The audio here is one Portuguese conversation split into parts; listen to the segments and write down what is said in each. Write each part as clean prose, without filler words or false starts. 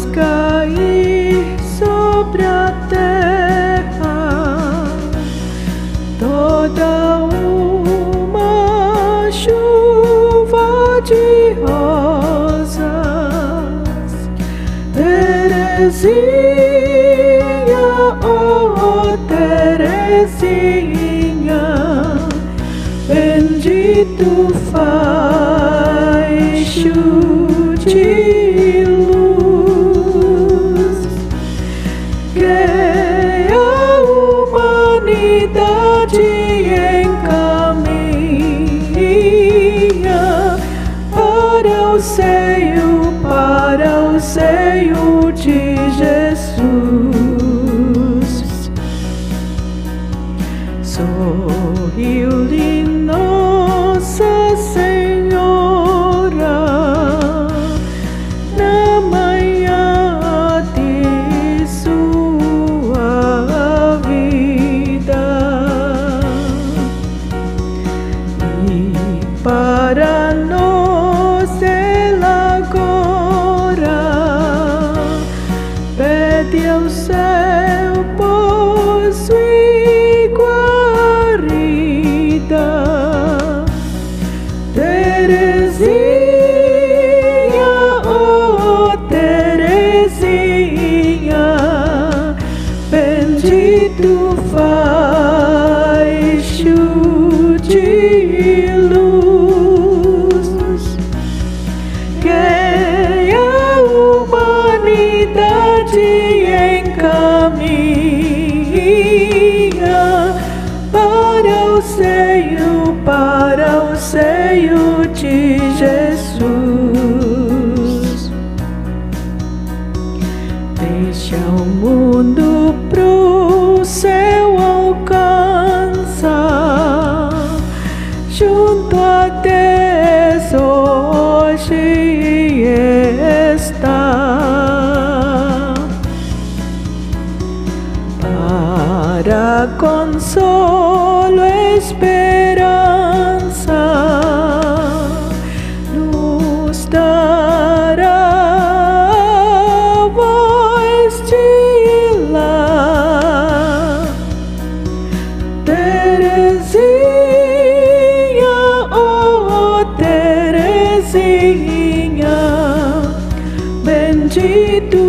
cair sobre a terra toda uma chuva de rosas. Terezinha, oh Terezinha, bendito faixo de luz que a humanidade encaminha para o seio de Jesus. Sorriu-lhe Nossa Senhora na manhã de sua vida, e para nós ela agora pede ao céu por sua guarida. Terezinha, oh Terezinha, bendito faixo de luz que a humanidade encaminha para o seio de Jesus. Deixa o mundo pro céu alcançar, junto a Deus hoje está, para consolo e esperança nos dará a voz de lá. Terezinha, oh Terezinha, bendito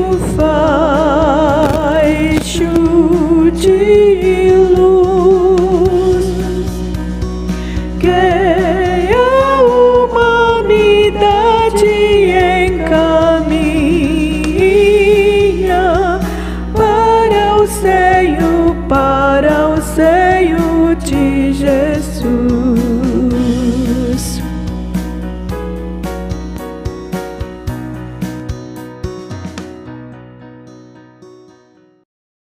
faixo de luz que a humanidade encaminha para o seio de Jesus.